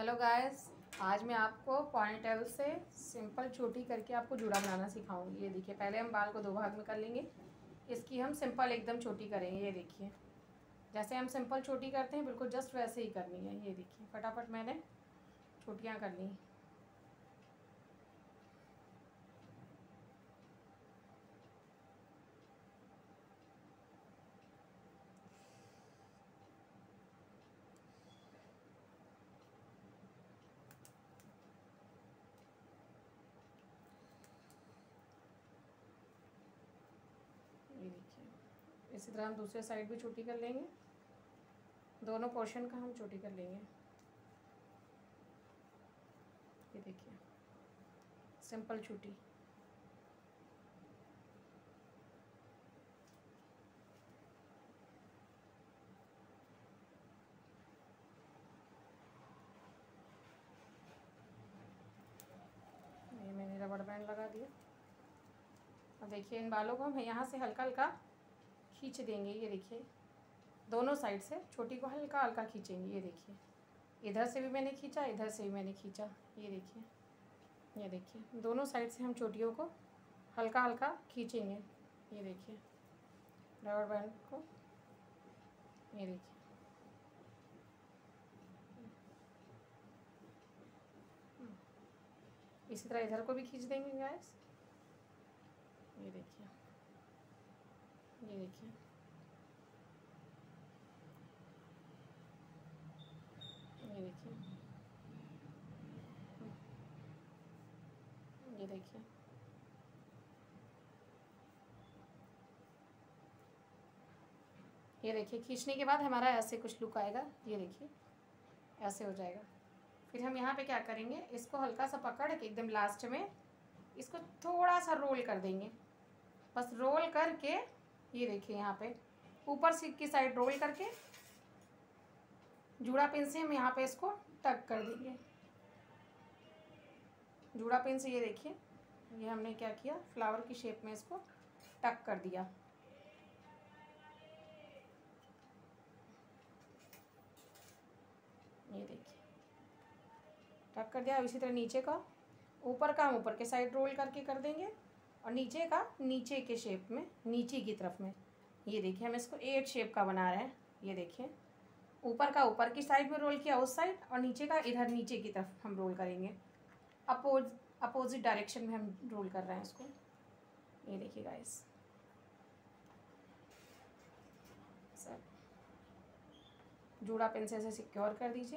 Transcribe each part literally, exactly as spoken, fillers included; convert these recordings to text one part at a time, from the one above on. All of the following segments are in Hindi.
हेलो गाइस, आज मैं आपको पॉनीटेल से सिंपल चोटी करके आपको जूड़ा बनाना सिखाऊंगी। ये देखिए, पहले हम बाल को दो भाग में कर लेंगे। इसकी हम सिंपल एकदम चोटी करेंगे। ये देखिए, जैसे हम सिंपल चोटी करते हैं बिल्कुल जस्ट वैसे ही करनी है। ये देखिए, फटाफट मैंने चोटियाँ कर ली। ये देखिए, इसी तरह हम दूसरे साइड भी चोटी कर लेंगे। दोनों पोर्शन का हम चोटी कर लेंगे। ये देखिए, सिंपल चोटी। ये मैंने रबड़ बैंड लगा दिया। अब देखिए, इन बालों को हम यहाँ से हल्का हल्का खींच देंगे। ये देखिए, दोनों साइड से छोटी को हल्का हल्का खींचेंगे। ये देखिए, इधर से भी मैंने खींचा, इधर से भी मैंने खींचा। ये देखिए, ये देखिए, दोनों साइड से हम चोटियों को हल्का हल्का खींचेंगे। ये देखिए, रबर बैंड को। ये देखिए, इसी तरह इधर को भी खींच देंगे गाइस। ये देखिए, ये देखिए, ये देखिए, ये देखिए, ये देखिए, खींचने के बाद हमारा ऐसे कुछ लुक आएगा। ये देखिए, ऐसे हो जाएगा। फिर हम यहाँ पे क्या करेंगे, इसको हल्का सा पकड़ के एकदम लास्ट में इसको थोड़ा सा रोल कर देंगे। बस रोल करके ये देखिए, यहाँ पे ऊपर से की साइड रोल करके जूड़ा पिन से हम यहाँ पे इसको टक कर देंगे। जूड़ा पिन से ये देखिए, ये हमने क्या किया, फ्लावर की शेप में इसको टक कर दिया। ये देखिए, टक कर दिया। इसी तरह नीचे का, ऊपर का हम ऊपर के साइड रोल करके कर देंगे और नीचे का नीचे के शेप में, नीचे की तरफ में। ये देखिए, हम इसको एट शेप का बना रहे हैं। ये देखिए, ऊपर का ऊपर की साइड में रोल किया उस साइड, और नीचे का इधर नीचे की तरफ हम रोल करेंगे। अपोज अपोजिट डायरेक्शन में हम रोल कर रहे हैं इसको। ये देखिए गाइस, सर जूड़ा पिन से ऐसे सिक्योर कर दीजिए।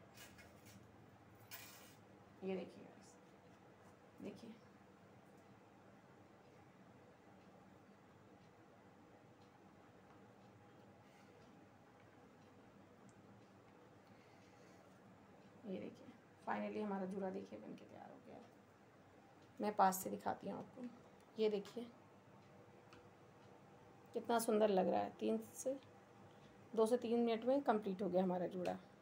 ये देखिए गाइस, देखिए, ये देखिए, फाइनली हमारा जूड़ा देखिए बन के तैयार हो गया। मैं पास से दिखाती हूँ आपको। ये देखिए, कितना सुंदर लग रहा है। तीन से दो से तीन मिनट में कंप्लीट हो गया हमारा जूड़ा।